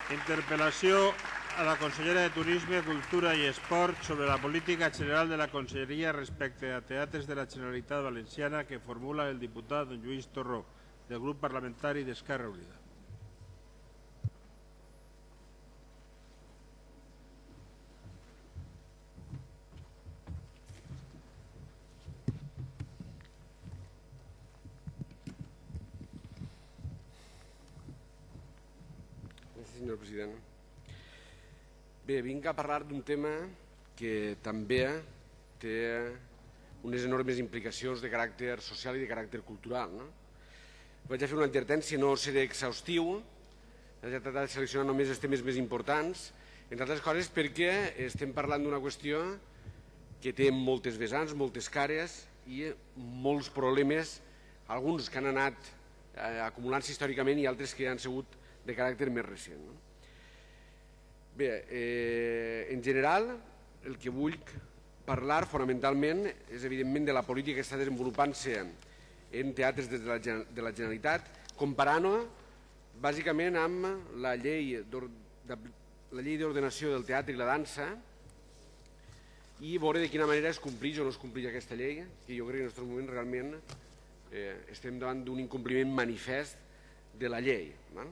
Interpel·lació a la consellera de Turisme, Cultura i Esport sobre la política general de la Conselleria respecte a teatres de la Generalitat Valenciana que formula el diputat don Lluís Torró, del grup parlamentari d'Esquerra Unida. Gràcies, senyor president. Bé, vinc a parlar d'un tema que també té unes enormes implicacions de caràcter social i de caràcter cultural. Vaig a fer una advertència, no seré exhaustiu, vaig a tratar de seleccionar només els temes més importants, entre altres coses perquè estem parlant d'una qüestió que té moltes vessants, moltes cares i molts problemes, alguns que han anat acumulant-se històricament i altres que han sigut de caràcter més recent. Bé, en general, el que vull parlar fonamentalment és evidentment de la política que està desenvolupant-se en teatres de la Generalitat, comparant-ho bàsicament amb la llei d'ordenació del teatre i la dansa i veure de quina manera es complix o no es complix aquesta llei, que jo crec que en aquests moments realment estem davant d'un incompliment manifest de la llei.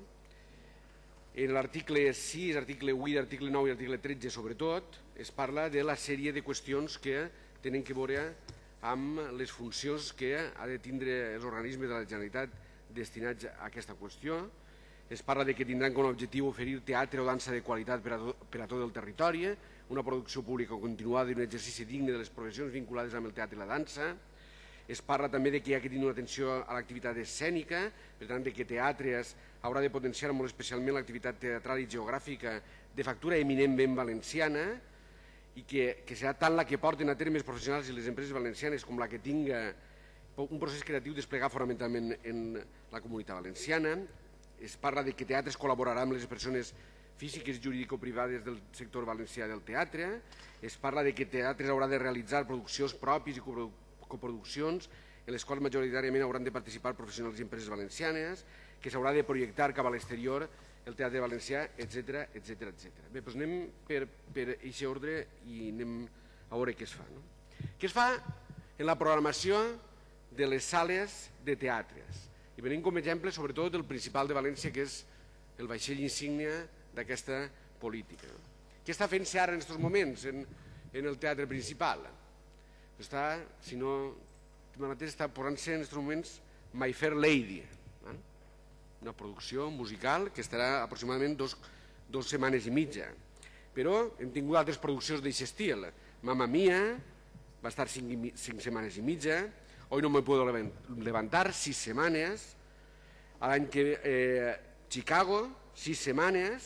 En l'article 6, article 8, article 9 i article 13, sobretot, es parla de la sèrie de qüestions que tenen que veure amb les funcions que ha de tindre els organismes de la Generalitat destinats a aquesta qüestió. Es parla de que tindran com a objectiu oferir teatre o dansa de qualitat per a tot el territori, una producció pública continuada i un exercici digne de les professions vinculades amb el teatre i la dansa. Es parla també de que hi ha que tenir una atenció a l'activitat escènica, per tant, que teatres haurà de potenciar molt especialment l'activitat teatral i geogràfica de factura eminentment valenciana i que serà tant la que porten a terme els professionals i les empreses valencianes com la que tinga un procés creatiu desplegat fonamentalment en la comunitat valenciana. Es parla de que teatres col·laborarà amb les persones físiques, jurídico-privades del sector valencià del teatre. Es parla de que teatres haurà de realitzar produccions pròpies i coproduccions en les quals majoritàriament hauran de participar professionals i empreses valencianes, que s'haurà de projectar cap a l'exterior el teatre valencià, etc. Bé, doncs anem per aquest ordre i anem a veure què es fa. Què es fa en la programació de les sales de teatres? I venim com a exemple sobretot el principal de València, que és el vaixell insígnia d'aquesta política. Què està fent-se ara en aquests moments en el teatre principal? Està, si no, està posant-se en aquests moments My Fair Lady, una producció musical que estarà aproximadament 2 setmanes i mitja. Però hem tingut altres produccions d'aquest estil. Mamma Mia va estar 5 setmanes i mitja, Hoy no me puedo levantar 6 setmanes, l'any que Chicago 6 setmanes,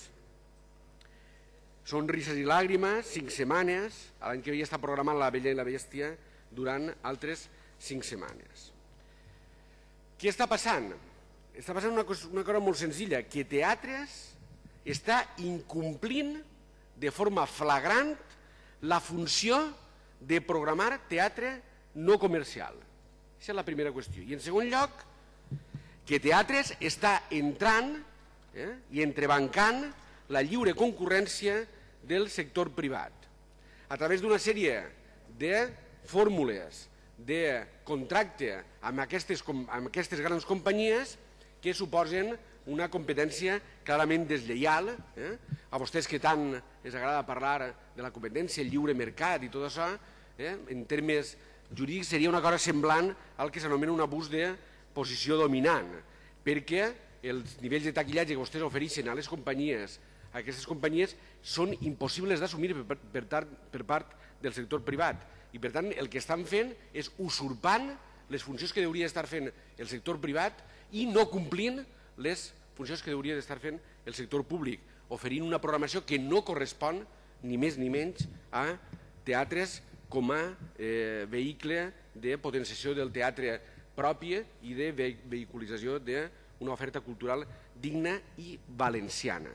Sonrisas i làgrimes 5 setmanes, l'any que havia estat programant La Bella i la Bèstia durant altres 5 setmanes. Què està passant? Està passant una cosa molt senzilla, que teatres està incomplint de forma flagrant la funció de programar teatre no comercial. Aquesta és la primera qüestió. I en segon lloc, que teatres està entrant i entrebancant la lliure concurrència del sector privat a través d'una sèrie de fórmules de contracte amb aquestes grans companyies que suposen una competència clarament deslleial. A vostès que tant els agrada parlar de la competència, el lliure mercat i tot això, en termes jurídics seria una cosa semblant al que s'anomena un abús de posició dominant, perquè els nivells de taquillatge que vostès ofereixen a les companyies, a aquestes companyies, són impossibles d'assumir per part del sector privat. I per tant el que estan fent és usurpant les funcions que hauria d'estar fent el sector privat i no complint les funcions que hauria d'estar fent el sector públic, oferint una programació que no correspon ni més ni menys a teatres com a vehicle de potenciació del teatre propi i de vehiculització d'una oferta cultural digna i valenciana.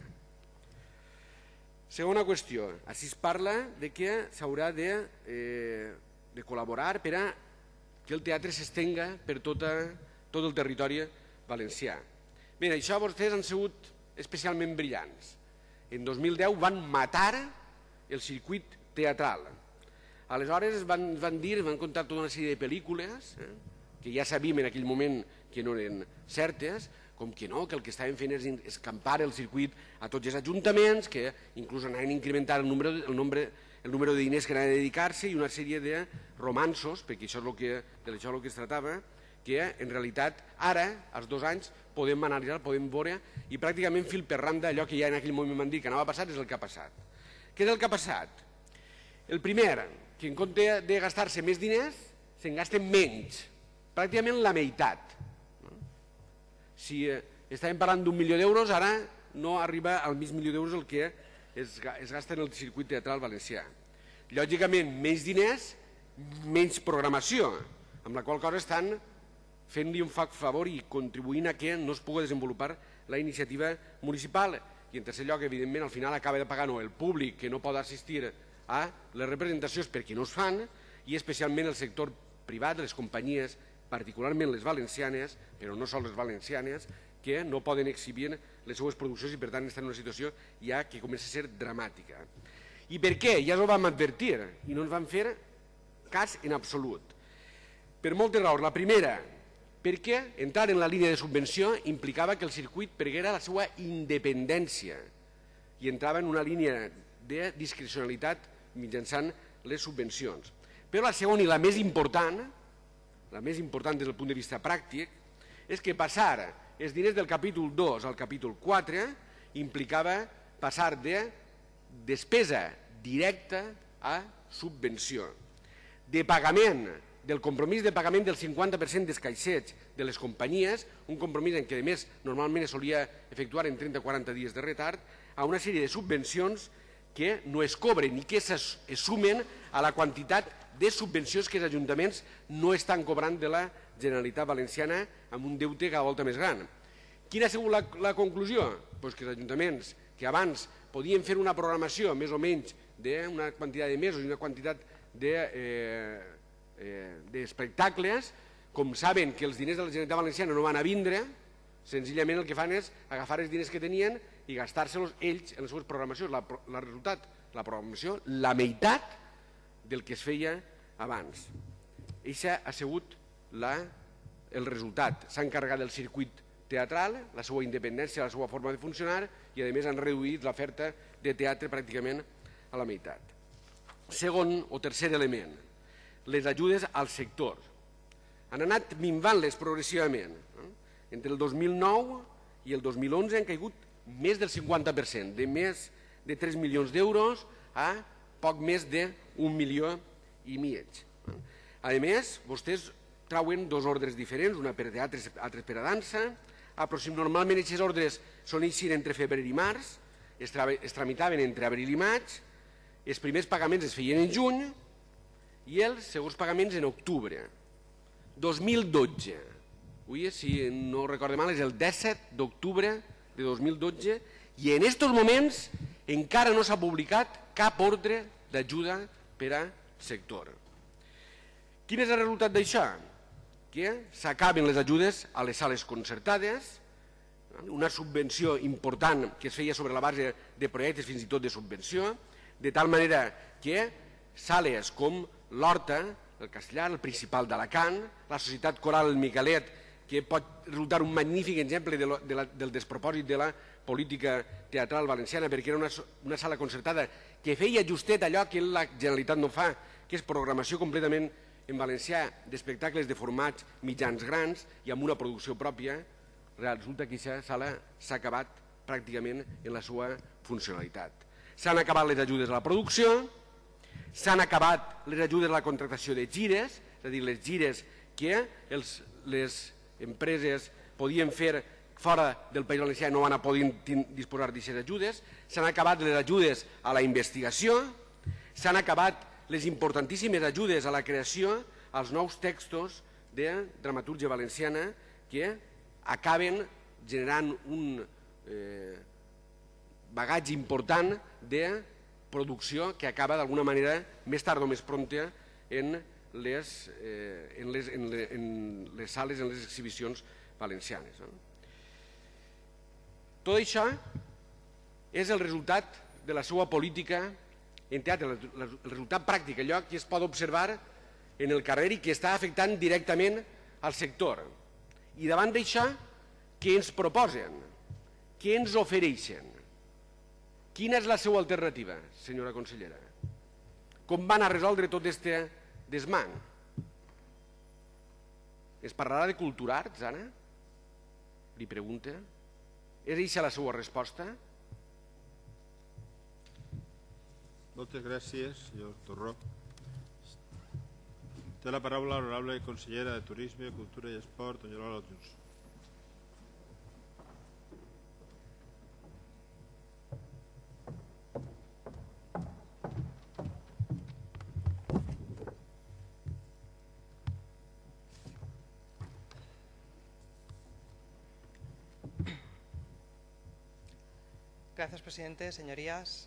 Segona qüestió, així es parla que s'haurà de col·laborar per a que el teatre s'estenga per tot el territori valencià. Bé, això vostès han sigut especialment brillants. en 2010 van matar el circuit teatral. Aleshores van dir, van contar tota una sèrie de pel·lícules que ja sabíem en aquell moment que no eren certes, com que no, que el que estaven fent és escampar el circuit a tots els ajuntaments, que inclús anaven incrementant el número de diners que anaven a dedicar-se i una sèrie de romansos, perquè això és de això el que es tractava, que en realitat ara, als 2 anys, podem analitzar, podem veure i pràcticament fil per randa allò que ja en aquell moment van dir que anava a passar és el que ha passat. Què és el que ha passat? El primer, que en compte de gastar-se més diners, se'n gasten menys, pràcticament la meitat. Si estàvem parlant d'1 milió d'euros, ara no arriba al mig milió d'euros el que es gasta en el circuit teatral valencià. Lògicament, menys diners, menys programació, amb la qual cosa estan fent-li un favor i contribuint a que no es pugui desenvolupar la iniciativa municipal. I en tercer lloc, evidentment, al final acaba de pagar el públic que no pot assistir a les representacions perquè no es fan, i especialment el sector privat, les companyies, particularment les valencianes, però no sols les valencianes, que no poden exhibir les seues produccions i per tant estan en una situació ja que comença a ser dramàtica. I per què? Ja ho vam advertir i no ens van fer cas en absolut. Per moltes raons. La primera, perquè entrar en la línia de subvenció implicava que el circuit perguera la seva independència i entrava en una línia de discrecionalitat mitjançant les subvencions. Però la segona i la més important des del punt de vista pràctic, és que passar els diners del capítol 2 al capítol 4 implicava passar de despesa directa a subvenció, de pagament, del compromís de pagament del 50% dels caixets de les companyies, un compromís en què a més normalment es solia efectuar en 30 o 40 dies de retard, a una sèrie de subvencions que no es cobren i que es sumen a la quantitat de subvencions que els ajuntaments no estan cobrant de la Generalitat Valenciana amb un deute cada volta més gran. Quina ha sigut la conclusió? Doncs que els ajuntaments que abans podien fer una programació més o menys d'una quantitat de mesos i una quantitat d'espectacles, com saben que els diners de la Generalitat Valenciana no van a vindre, senzillament el que fan és agafar els diners que tenien i gastar-se-los ells en les seves programacions. El resultat, la programació, la meitat del que es feia abans. Això ha sigut el resultat. S'ha encarregat del circuit teatral, la seva independència, la seva forma de funcionar i a més han reduït l'oferta de teatre pràcticament a la meitat. Segon o tercer element, les ajudes al sector. Han anat minvant-les progressivament. Entre el 2009 i el 2011 han caigut més del 50%, de més de 3 milions d'euros a poc més d'1,5 milió. A més, vostès trauen 2 ordres diferents, una per teatre, altres per a dansa. Normalment aquestes ordres són entre febrer i març, es tramitaven entre abril i maig, els primers pagaments es feien en juny i els segons pagaments en octubre. 2012, si no recordo mal, és el 17 d'octubre de 2012 i en aquests moments encara no s'ha publicat cap ordre d'ajuda per a sector. Quin és el resultat d'això? Que s'acaben les ajudes a les sales concertades, una subvenció important que es feia sobre la base de projectes fins i tot de subvenció, de tal manera que sales com l'Horta, el Castellar, el Principal d'Alacant, la Societat Coral El Miquelet, que pot resultar un magnífic exemple del despropòsit de la política teatral valenciana, perquè era una sala concertada que feia justet allò que la Generalitat no fa, que és programació completament en valencià d'espectacles de formats mitjans grans i amb una producció pròpia. Resulta que aquesta sala s'ha acabat pràcticament en la seva funcionalitat. S'han acabat les ajudes a la producció, s'han acabat les ajudes a la contractació de gires, és a dir, les gires que les empreses podien fer fora del País Valencià no van a poder disposar d'aquestes ajudes, s'han acabat les ajudes a la investigació, s'han acabat les importantíssimes ajudes a la creació als nous textos de dramatúrgia valenciana que acaben generant un bagatge important de producció que acaba d'alguna manera més tard o més prompte en les sales, en les exhibicions valencianes. Tot això és el resultat de la seva política en teatre, el resultat pràctic, allò que es pot observar en el carrer i que està afectant directament al sector. I davant d'això, què ens proposen? Què ens ofereixen? Quina és la seva alternativa, senyora consellera? Com van a resoldre tot aquest desmant? Es parlarà de cultura arts, ara? Li pregunta. És aquesta la seva resposta? Moltes gràcies, senyor Torró. Té la paraula l'honorable consellera de Turisme, Cultura i Esport, doña Lola Otius. Gracias, presidente. Señorías.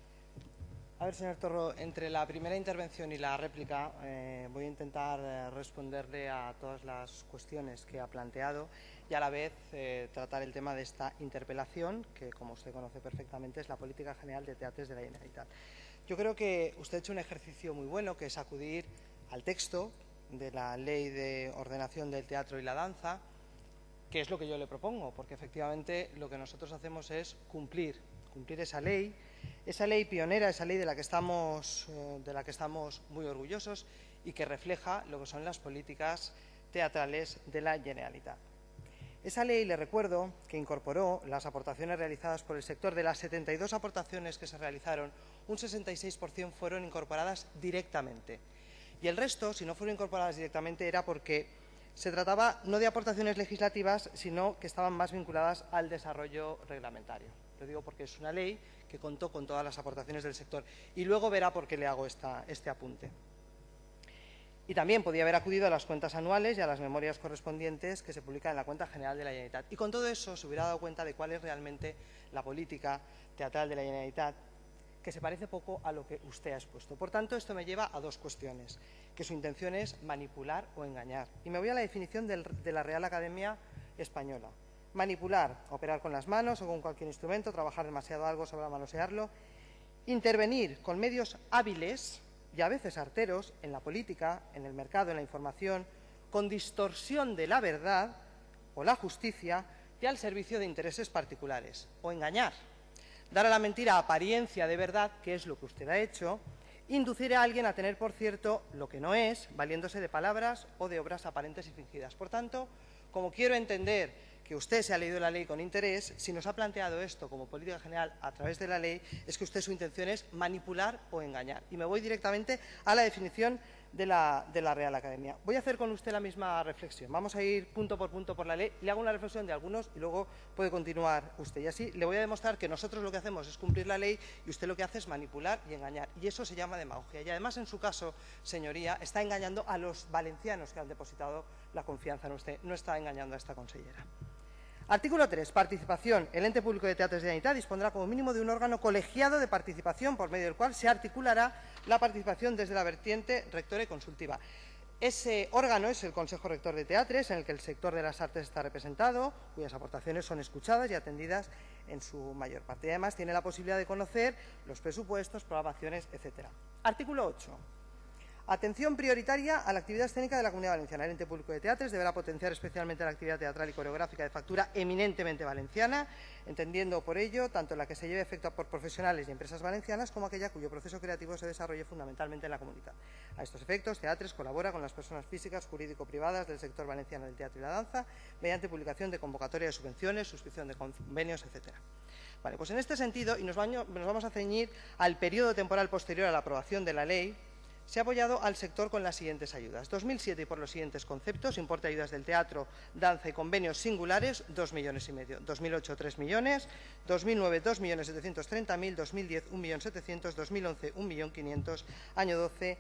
A ver, señor Torró, entre la primera intervención y la réplica voy a intentar responderle a todas las cuestiones que ha planteado y a la vez tratar el tema de esta interpelación, que como usted conoce perfectamente es la política general de teatres de la Generalitat. Yo creo que usted ha hecho un ejercicio muy bueno, que es acudir al texto de la Ley de Ordenación del Teatro y la Danza, que es lo que yo le propongo, porque efectivamente lo que nosotros hacemos es cumplir esa ley pionera, esa ley de la que estamos muy orgullosos y que refleja lo que son las políticas teatrales de la Generalitat. Esa ley, le recuerdo, que incorporó las aportaciones realizadas por el sector. De las 72 aportaciones que se realizaron, un 66% fueron incorporadas directamente. Y el resto, si no fueron incorporadas directamente, era porque se trataba no de aportaciones legislativas, sino que estaban más vinculadas al desarrollo reglamentario. Lo digo porque es una ley que contó con todas las aportaciones del sector. Y luego verá por qué le hago este apunte. Y también podía haber acudido a las cuentas anuales y a las memorias correspondientes que se publican en la Cuenta General de la Generalitat. Y con todo eso se hubiera dado cuenta de cuál es realmente la política teatral de la Generalitat, que se parece poco a lo que usted ha expuesto. Por tanto, esto me lleva a dos cuestiones, que su intención es manipular o engañar. Y me voy a la definición de la Real Academia Española. Manipular, operar con las manos o con cualquier instrumento, trabajar demasiado algo sobre manosearlo, intervenir con medios hábiles y a veces arteros en la política, en el mercado, en la información, con distorsión de la verdad o la justicia y al servicio de intereses particulares, o engañar. Dar a la mentira apariencia de verdad, que es lo que usted ha hecho, inducir a alguien a tener por cierto lo que no es, valiéndose de palabras o de obras aparentes y fingidas. Por tanto, como quiero entender que usted se ha leído la ley con interés, si nos ha planteado esto como política general a través de la ley, es que usted su intención es manipular o engañar. Y me voy directamente a la definición de la Real Academia. Voy a hacer con usted la misma reflexión. Vamos a ir punto por punto por la ley. Le hago una reflexión de algunos y luego puede continuar usted. Y así le voy a demostrar que nosotros lo que hacemos es cumplir la ley y usted lo que hace es manipular y engañar. Y eso se llama demagogia. Y además, en su caso, señoría, está engañando a los valencianos que han depositado la confianza en usted. No está engañando a esta consellera. Artículo 3. Participación. El ente público de teatros de la Generalitat dispondrá como mínimo de un órgano colegiado de participación por medio del cual se articulará la participación desde la vertiente rectora y consultiva. Ese órgano es el Consejo Rector de Teatres, en el que el sector de las artes está representado, cuyas aportaciones son escuchadas y atendidas en su mayor parte. Y además tiene la posibilidad de conocer los presupuestos, programaciones, etc. Artículo 8. Atención prioritaria a la actividad escénica de la Comunidad Valenciana. El ente público de teatres deberá potenciar especialmente la actividad teatral y coreográfica de factura eminentemente valenciana, entendiendo por ello tanto la que se lleve a efecto por profesionales y empresas valencianas como aquella cuyo proceso creativo se desarrolle fundamentalmente en la comunidad. A estos efectos, Teatres colabora con las personas físicas, jurídico-privadas del sector valenciano del teatro y la danza mediante publicación de convocatoria de subvenciones, suscripción de convenios, etc. Vale, pues en este sentido, y nos vamos a ceñir al periodo temporal posterior a la aprobación de la ley, se ha apoyado al sector con las siguientes ayudas. 2007 y por los siguientes conceptos, importe de ayudas del teatro, danza y convenios singulares, 2,5 millones. 2008, 3 millones. 2009, 2.730.000. 2010, 1.700.000. 2011, 1.500.000. Año 12,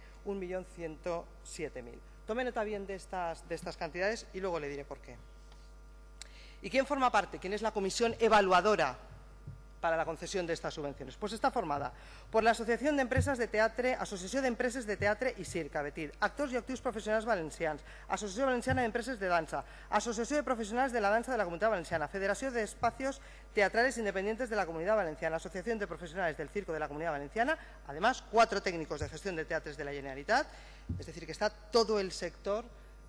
1.107.000. Tome nota bien de estas cantidades y luego le diré por qué. ¿Y quién forma parte? ¿Quién es la comisión evaluadora para la concesión de estas subvenciones? Pues está formada por la Asociación de Empreses de Teatre i Circ, ABETIR, Actors i Actrius Professionals Valencians, Associació Valenciana d'Empreses de Dansa, Asociación de Profesionales de la Danza de la Comunidad Valenciana, Federación de Espacios Teatrales Independientes de la Comunidad Valenciana, Asociación de Profesionales del Circo de la Comunidad Valenciana, además 4 técnicos de gestión de teatres de la Generalitat, es decir, que está todo el sector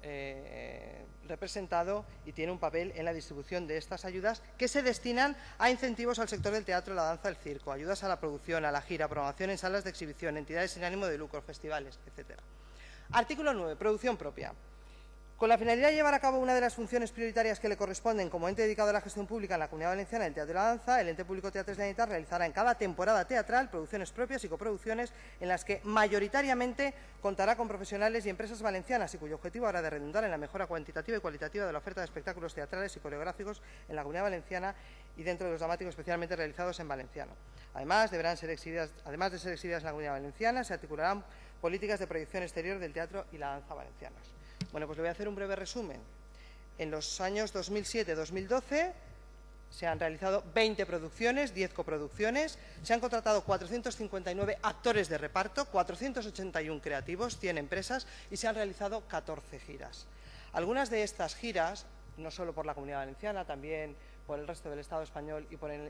representado y tiene un papel en la distribución de estas ayudas que se destinan a incentivos al sector del teatro, la danza, el circo, ayudas a la producción, a la gira, promoción en salas de exhibición, entidades sin ánimo de lucro, festivales, etc. Artículo 9. Producción propia. Con la finalidad de llevar a cabo una de las funciones prioritarias que le corresponden como ente dedicado a la gestión pública en la Comunidad Valenciana del Teatro y la Danza, el ente público Teatres de la Generalitat realizará en cada temporada teatral producciones propias y coproducciones en las que mayoritariamente contará con profesionales y empresas valencianas y cuyo objetivo habrá de redundar en la mejora cuantitativa y cualitativa de la oferta de espectáculos teatrales y coreográficos en la Comunidad Valenciana y dentro de los dramáticos especialmente realizados en valenciano. Además de ser exhibidas en la Comunidad Valenciana, se articularán políticas de proyección exterior del teatro y la danza valencianos. Bueno, pues le voy a hacer un breve resumen. En los años 2007-2012 se han realizado 20 producciones, 10 coproducciones, se han contratado 459 actores de reparto, 481 creativos, 100 empresas y se han realizado 14 giras. Algunas de estas giras, no solo por la Comunidad Valenciana, también por el resto del Estado español y por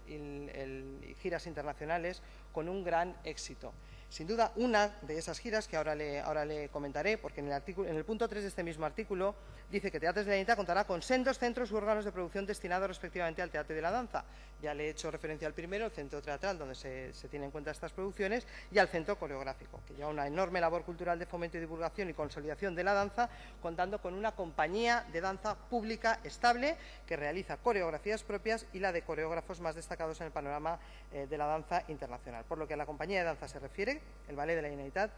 giras internacionales, con un gran éxito. Sin duda, una de esas giras, que ahora le comentaré, porque en el punto 3 de este mismo artículo dice que Teatres de la Generalitat contará con sendos centros u órganos de producción destinados respectivamente al teatro y de la danza. Ya le he hecho referencia al primero, el centro teatral, donde se tienen en cuenta estas producciones, y al centro coreográfico, que lleva una enorme labor cultural de fomento y divulgación y consolidación de la danza, contando con una compañía de danza pública estable que realiza coreografías propias y la de coreógrafos más destacados en el panorama de la danza internacional. Por lo que a la compañía de danza se refiere, el Ballet de la Generalitat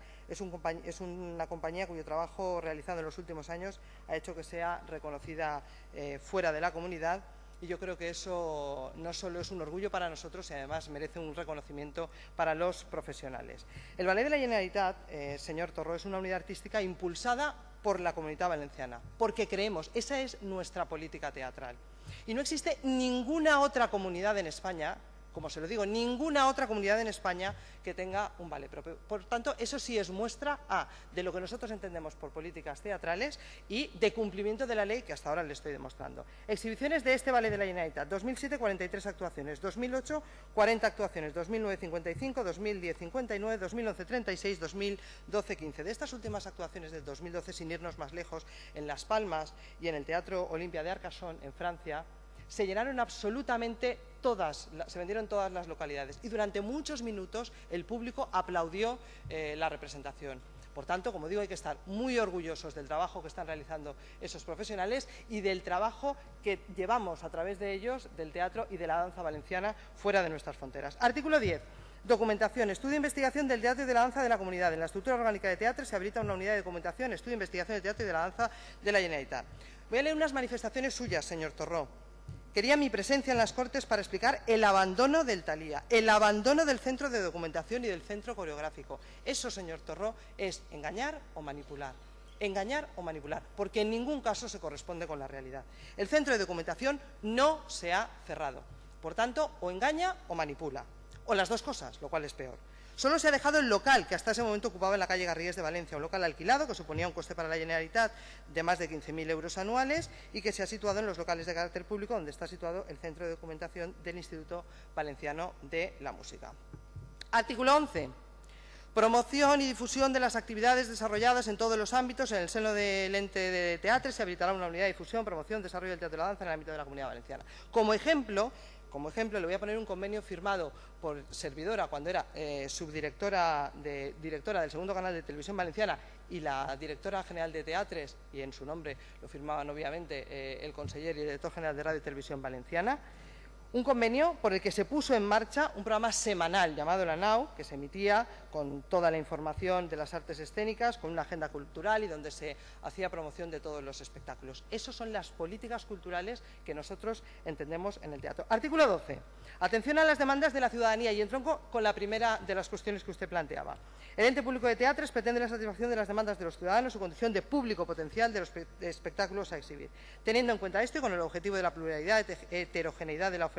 es una compañía cuyo trabajo realizado en los últimos años ha hecho que sea reconocida fuera de la comunidad, y yo creo que eso no solo es un orgullo para nosotros, y además merece un reconocimiento para los profesionales. El Ballet de la Generalitat, señor Torró, es una unidad artística impulsada por la Comunidad Valenciana, porque creemos, esa es nuestra política teatral. Y no existe ninguna otra comunidad en España, como se lo digo, ninguna otra comunidad en España que tenga un ballet propio. Por tanto, eso sí es muestra de lo que nosotros entendemos por políticas teatrales y de cumplimiento de la ley que hasta ahora le estoy demostrando. Exhibiciones de este Ballet de la Generalitat: 2007, 43 actuaciones, 2008, 40 actuaciones, 2009, 55, 2010, 59, 2011, 36, 2012, 15. De estas últimas actuaciones del 2012, sin irnos más lejos, en Las Palmas y en el Teatro Olimpia de Arcachon, en Francia, se llenaron absolutamente todas, se vendieron todas las localidades y durante muchos minutos el público aplaudió la representación. Por tanto, como digo, hay que estar muy orgullosos del trabajo que están realizando esos profesionales y del trabajo que llevamos a través de ellos, del teatro y de la danza valenciana, fuera de nuestras fronteras. Artículo 10. Documentación, estudio e investigación del teatro y de la danza de la comunidad. En la estructura orgánica de teatro se habilita una unidad de documentación, estudio e investigación del teatro y de la danza de la Generalitat. Voy a leer unas manifestaciones suyas, señor Torró. Quería mi presencia en las Cortes para explicar el abandono del Talía, el abandono del centro de documentación y del centro coreográfico. Eso, señor Torró, es engañar o manipular. Engañar o manipular, porque en ningún caso se corresponde con la realidad. El centro de documentación no se ha cerrado. Por tanto, o engaña o manipula. O las dos cosas, lo cual es peor. Solo se ha dejado el local que hasta ese momento ocupaba en la calle Garrigues de Valencia, un local alquilado que suponía un coste para la Generalitat de más de 15.000 euros anuales y que se ha situado en los locales de carácter público donde está situado el centro de documentación del Instituto Valenciano de la Música. Artículo 11. Promoción y difusión de las actividades desarrolladas en todos los ámbitos. En el seno del ente de teatro se habilitará una unidad de difusión, promoción, desarrollo del teatro y la danza en el ámbito de la Comunidad Valenciana. Como ejemplo, le voy a poner un convenio firmado por servidora cuando era directora del segundo canal de Televisión Valenciana y la directora general de Teatres, y en su nombre lo firmaban obviamente el conseller y director general de Radio y Televisión Valenciana. Un convenio por el que se puso en marcha un programa semanal llamado La Nau, que se emitía con toda la información de las artes escénicas, con una agenda cultural y donde se hacía promoción de todos los espectáculos. Esas son las políticas culturales que nosotros entendemos en el teatro. Artículo 12. Atención a las demandas de la ciudadanía, y entronco con la primera de las cuestiones que usted planteaba. El ente público de teatros pretende la satisfacción de las demandas de los ciudadanos, su condición de público potencial de los espectáculos a exhibir. Teniendo en cuenta esto y con el objetivo de la pluralidad y heterogeneidad de la oferta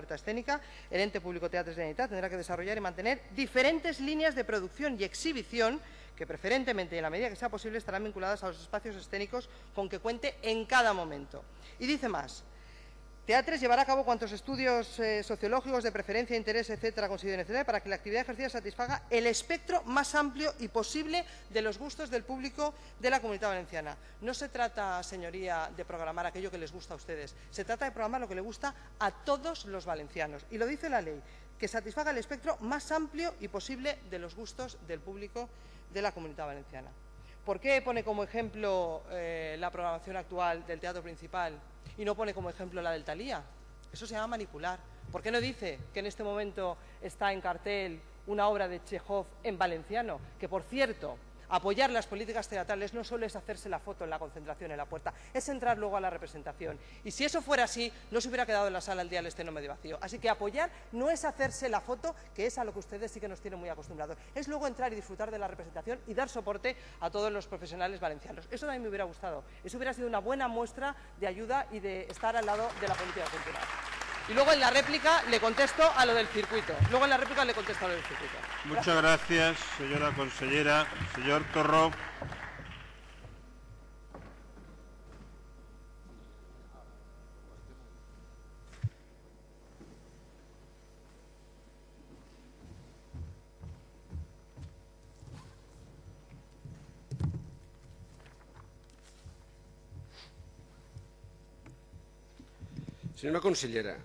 oferta escénica, el ente público Teatres de la Generalitat tendrá que desarrollar y mantener diferentes líneas de producción y exhibición que preferentemente y en la medida que sea posible estarán vinculadas a los espacios escénicos con que cuente en cada momento. Y dice más. Teatres llevará a cabo cuantos estudios sociológicos de preferencia, interés, etcétera, consideren, etcétera, para que la actividad ejercida satisfaga el espectro más amplio y posible de los gustos del público de la Comunidad Valenciana. No se trata, señoría, de programar aquello que les gusta a ustedes. Se trata de programar lo que le gusta a todos los valencianos. Y lo dice la ley, que satisfaga el espectro más amplio y posible de los gustos del público de la Comunidad Valenciana. ¿Por qué pone como ejemplo la programación actual del Teatro Principal y no pone como ejemplo la del Thalía? Eso se llama manipular. ¿Por qué no dice que en este momento está en cartel una obra de Chekhov en valenciano? Que, por cierto, apoyar las políticas teatrales no solo es hacerse la foto en la concentración en la puerta, es entrar luego a la representación. Y si eso fuera así, no se hubiera quedado en la sala el día del estreno medio vacío. Así que apoyar no es hacerse la foto, que es a lo que ustedes sí que nos tienen muy acostumbrados. Es luego entrar y disfrutar de la representación y dar soporte a todos los profesionales valencianos. Eso también me hubiera gustado. Eso hubiera sido una buena muestra de ayuda y de estar al lado de la política cultural. Y luego en la réplica le contesto a lo del circuito. Muchas gracias, señora consellera. Señor Torró. Senyora consellera,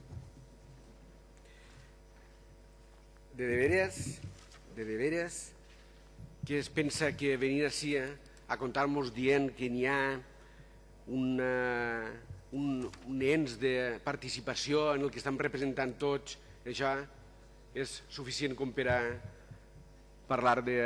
de veres, que es pensa que venir així a contar-nos dient que n'hi ha un ens de participació en el que estem representant tots, això és suficient com per a parlar de...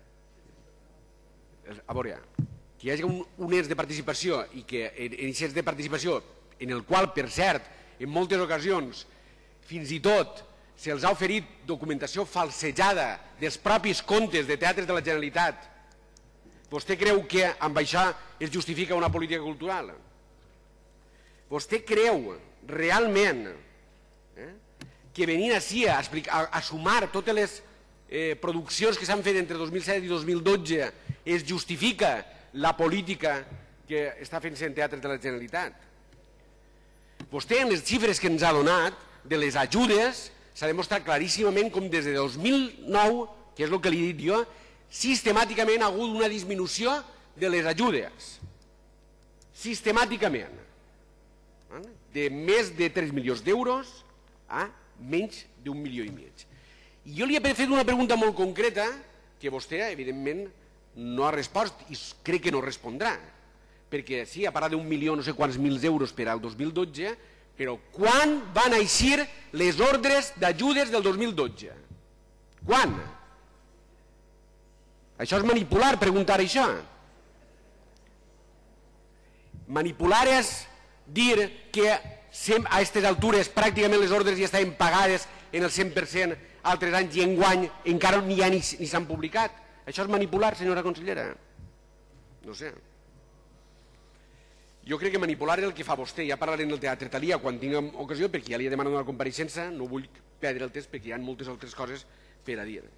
A veure, que hi hagi un ens de participació i que en aquest ens de participació, en el qual, per cert, en moltes ocasions, fins i tot se'ls ha oferit documentació falsejada dels propis comptes de Teatres de la Generalitat. Vostè creu que amb això es justifica una política cultural? Vostè creu realment que venint així a sumar totes les produccions que s'han fet entre 2007 i 2012 es justifica la política que està fent-se en Teatres de la Generalitat? Vostè, en les xifres que ens ha donat de les ajudes, s'ha demostrat claríssimament com des de 2009, que és el que li he dit jo, sistemàticament ha hagut una disminució de les ajudes. Sistemàticament. De més de 3 milions d'euros a menys d'1,5 milions. I jo li he fet una pregunta molt concreta que vostè, evidentment, no ha respost i crec que no respondrà. Perquè sí, ha parlat d'1 milió no sé quants mils euros per al 2012, però quan van eixir les ordres d'ajudes del 2012? Quan? Això és manipular, preguntar això. Manipular és dir que a aquestes altures pràcticament les ordres ja estaven pagades en el 100%, altres anys i enguany encara ni s'han publicat. Això és manipular, senyora consellera? No sé. Jo crec que manipular és el que fa vostè. Ja parlaré en el Teatre Thalía quan tinguem ocasió, perquè ja li he demanat una compareixença, no vull perdre el temps perquè hi ha moltes altres coses per a dir.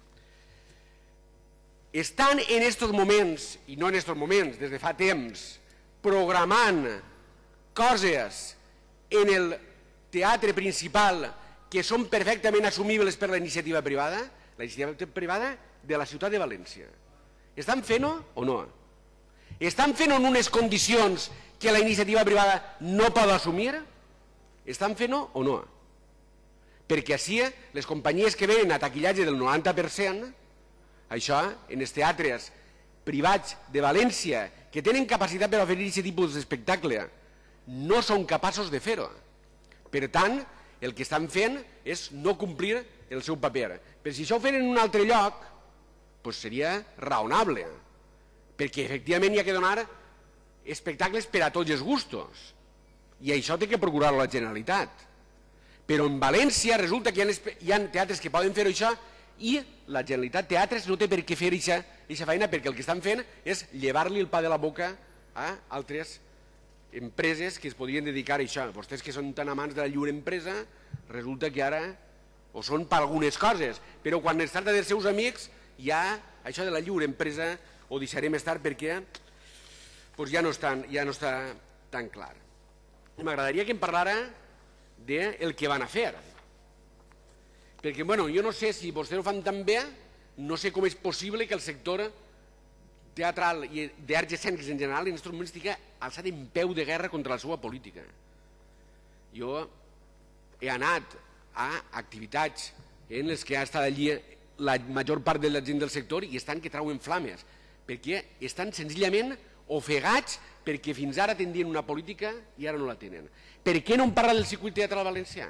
Estan en aquests moments, i no en aquests moments, des de fa temps, programant coses en el teatre principal que són perfectament assumibles per la iniciativa privada de la ciutat de València. Estan fent-ho o no? Estan fent-ho en unes condicions que la iniciativa privada no pot assumir? Estan fent-ho o no? Perquè així les companyies que venen a taquillatge del 90%, això en els teatres privats de València que tenen capacitat per oferir aquest tipus d'espectacle, no són capaços de fer-ho. Per tant, el que estan fent és no complir el seu paper. Però si això ho feren en un altre lloc, seria raonable, perquè efectivament hi ha que donar espectacles per a tots els gustos, i això té que procurar-ho la Generalitat. Però en València resulta que hi ha teatres que poden fer això i la Generalitat Teatres no té per què fer aquesta feina, perquè el que estan fent és llevar-li el pa de la boca a altres empreses que es podrien dedicar a això. Vostès que són tan amants de la lliure empresa, resulta que ara ho són per algunes coses, però quan es tracta dels seus amics ja això de la lliure empresa ho deixarem estar perquè ja no està tan clar. M'agradaria que em parlara del que van a fer, perquè jo no sé si vostès ho fan tan bé, no sé com és possible que el sector teatral i d'arts escèniques en general en aquests moments estigui alçat en peu de guerra contra la seva política. Jo he anat a activitats en les que ha estat allí la major part de la gent del sector i estan que trauen flames, perquè estan senzillament ofegats perquè fins ara tindrien una política i ara no la tenen. Per què no em parla del circuit teatral valencià?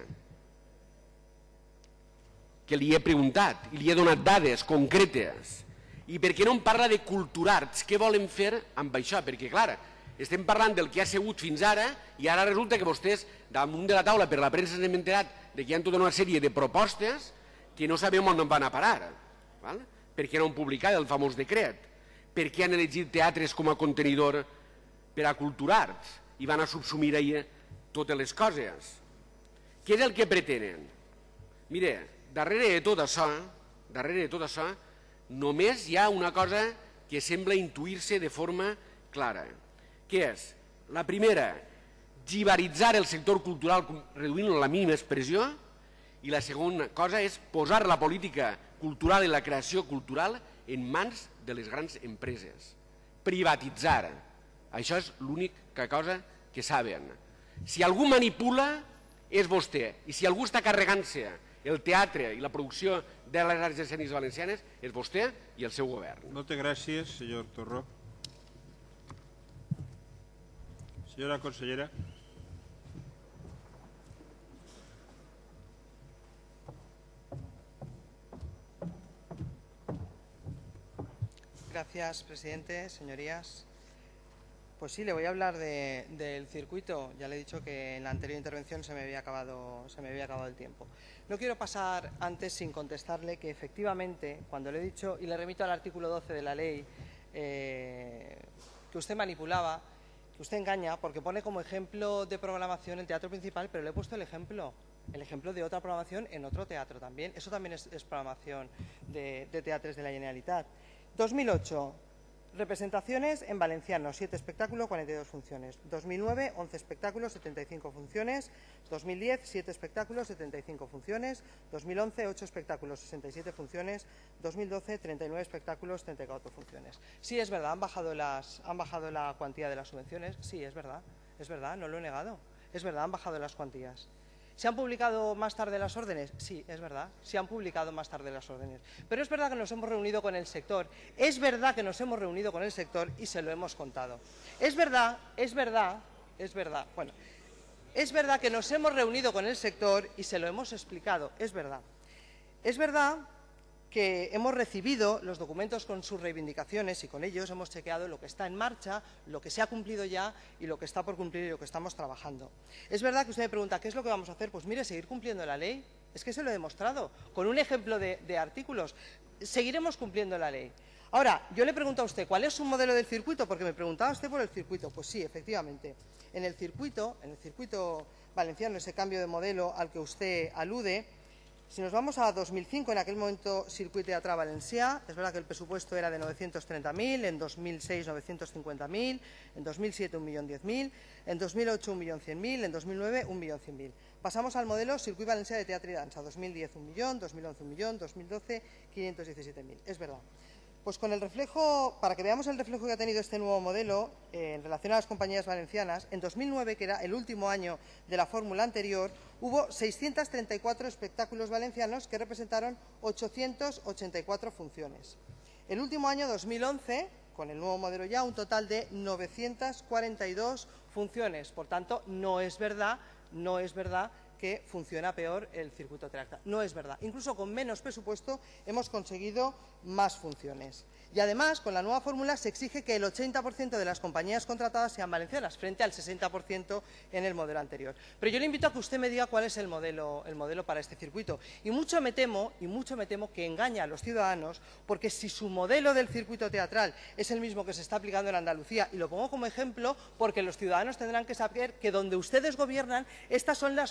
Que li he preguntat i li he donat dades concretes. I per què no em parla de culturarts? Què volen fer amb això? Perquè, clar, estem parlant del que ha sigut fins ara i ara resulta que vostès, damunt de la taula, per la premsa s'han enterat que hi ha tota una sèrie de propostes que no sabem on van a parar. Per què no han publicat el famós decret? Per què han elegit teatres com a contenidor per a culturarts i van a subsumir ahir totes les coses? Què és el que pretenen? Mire, darrere de tot això, només hi ha una cosa que sembla intuir-se de forma clara, que és, la primera, jibaritzar el sector cultural reduint-lo a la mínima expressió, i la segona cosa és posar la política cultural i la creació cultural en mans de les grans empreses. Privatitzar. Això és l'única cosa que saben. Si algú manipula, és vostè. I si algú està carregant-se el teatre i la producció de les arts escèniques valencianes, és vostè i el seu govern. Moltes gràcies, senyor Torró. Señora consellera. Gracias, presidente, señorías. Pues sí, le voy a hablar del circuito. Ya le he dicho que en la anterior intervención se me había acabado el tiempo. No quiero pasar antes sin contestarle que efectivamente, cuando le he dicho, y le remito al artículo 12 de la ley, que usted manipulaba, que usted engaña, porque pone como ejemplo de programación el teatro principal, pero le he puesto el ejemplo de otra programación en otro teatro también. Eso también es programación de teatres de la Generalitat. 2008, representaciones en valenciano, 7 espectáculos, 42 funciones. 2009, 11 espectáculos, 75 funciones. 2010, 7 espectáculos, 75 funciones. 2011, 8 espectáculos, 67 funciones. 2012, 39 espectáculos, 34 funciones. Sí, es verdad, han bajado la cuantía de las subvenciones. Sí, es verdad, no lo he negado. Es verdad, han bajado las cuantías. ¿Se han publicado más tarde las órdenes? Sí, es verdad, se han publicado más tarde las órdenes. Pero es verdad que nos hemos reunido con el sector, y se lo hemos contado. Es verdad que nos hemos reunido con el sector y se lo hemos explicado, es verdad. Es verdad que hemos recibido los documentos con sus reivindicaciones y con ellos hemos chequeado lo que está en marcha, lo que se ha cumplido ya y lo que está por cumplir y lo que estamos trabajando. Es verdad que usted me pregunta, ¿qué es lo que vamos a hacer? Pues mire, seguir cumpliendo la ley. Es que se lo he demostrado, con un ejemplo de artículos. Seguiremos cumpliendo la ley. Ahora, yo le pregunto a usted, ¿cuál es su modelo del circuito? Porque me preguntaba usted por el circuito. Pues sí, efectivamente. En el circuito valenciano, ese cambio de modelo al que usted alude, si nos vamos a 2005, en aquel momento Circuit Teatral Valencià, es verdad que el presupuesto era de 930.000, en 2006 950.000, en 2007 1.010.000, en 2008 1.100.000, en 2009 1.100.000. Pasamos al modelo Circuit Valencià de Teatre y Dansa, 2010 1 millón, 2011 1 millón, 2012 517.000. Es verdad. Pues con el reflejo, para que veamos el reflejo que ha tenido este nuevo modelo en relación a las compañías valencianas, en 2009, que era el último año de la fórmula anterior, hubo 634 espectáculos valencianos que representaron 884 funciones. El último año, 2011, con el nuevo modelo ya, un total de 942 funciones. Por tanto, no es verdad que funciona peor el circuito teatral. No es verdad. Incluso con menos presupuesto hemos conseguido más funciones. Y además, con la nueva fórmula se exige que el 80% de las compañías contratadas sean valencianas, frente al 60% en el modelo anterior. Pero yo le invito a que usted me diga cuál es el modelo para este circuito. Y mucho me temo que engaña a los ciudadanos, porque si su modelo del circuito teatral es el mismo que se está aplicando en Andalucía, y lo pongo como ejemplo porque los ciudadanos tendrán que saber que donde ustedes gobiernan, estas son las políticas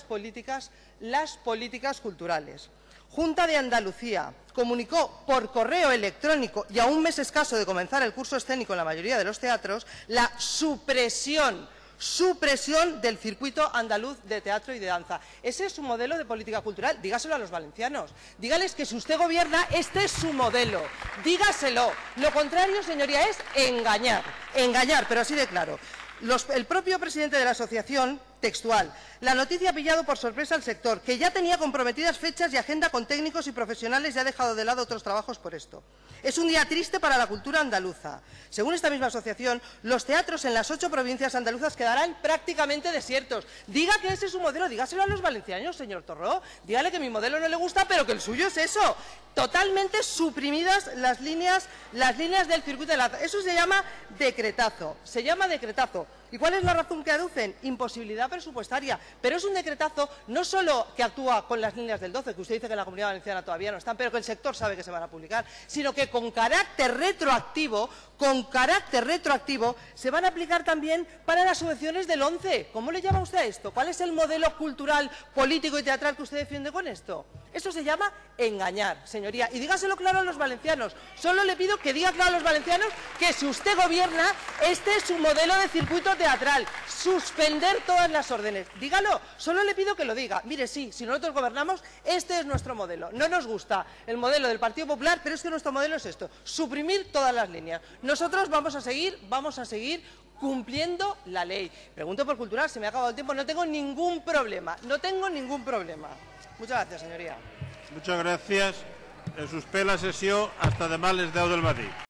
políticas culturales. Junta de Andalucía comunicó por correo electrónico y a un mes escaso de comenzar el curso escénico en la mayoría de los teatros la supresión del circuito andaluz de teatro y de danza. Ese es su modelo de política cultural. Dígaselo a los valencianos. Dígales que si usted gobierna, este es su modelo. Dígaselo. Lo contrario, señoría, es engañar. Engañar, pero así de claro. El propio presidente de la asociación, textual, la noticia ha pillado por sorpresa al sector, que ya tenía comprometidas fechas y agenda con técnicos y profesionales y ha dejado de lado otros trabajos por esto. Es un día triste para la cultura andaluza. Según esta misma asociación, los teatros en las 8 provincias andaluzas quedarán prácticamente desiertos. Diga que ese es su modelo, dígaselo a los valencianos, señor Torró. Dígale que mi modelo no le gusta, pero que el suyo es eso. Totalmente suprimidas las líneas del circuito de la... Eso se llama decretazo. Se llama decretazo. ¿Y cuál es la razón que aducen? Imposibilidad presupuestaria. Pero es un decretazo no solo que actúa con las líneas del 12, que usted dice que en la Comunidad Valenciana todavía no están, pero que el sector sabe que se van a publicar, sino que con carácter retroactivo se van a aplicar también para las subvenciones del 11. ¿Cómo le llama usted a esto? ¿Cuál es el modelo cultural, político y teatral que usted defiende con esto? Eso se llama engañar, señoría. Y dígaselo claro a los valencianos. Solo le pido que diga claro a los valencianos que si usted gobierna, este es su modelo de circuito teatral. Suspender todas las órdenes. Dígalo. Solo le pido que lo diga. Mire, sí, si nosotros gobernamos, este es nuestro modelo. No nos gusta el modelo del Partido Popular, pero es que nuestro modelo es esto. Suprimir todas las líneas. Nosotros vamos a seguir cumpliendo la ley. Pregunto por cultural, se me ha acabado el tiempo. No tengo ningún problema. Muchas gracias, señoría. Muchas gracias. Es suspèn la sessió hasta demà a les 10 del matí.